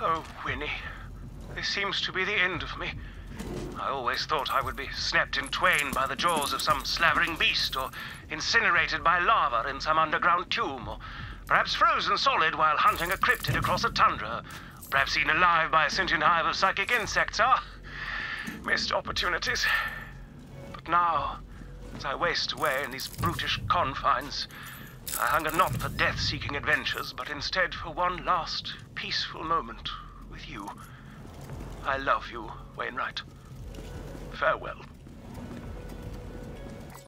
Oh, Winnie, this seems to be the end of me. I always thought I would be snapped in twain by the jaws of some slavering beast, or incinerated by lava in some underground tomb, or perhaps frozen solid while hunting a cryptid across a tundra, perhaps eaten alive by a sentient hive of psychic insects. Ah, missed opportunities. But now, as I waste away in these brutish confines, I hunger not for death-seeking adventures, but instead for one last peaceful moment with you. I love you, Wainwright. Farewell.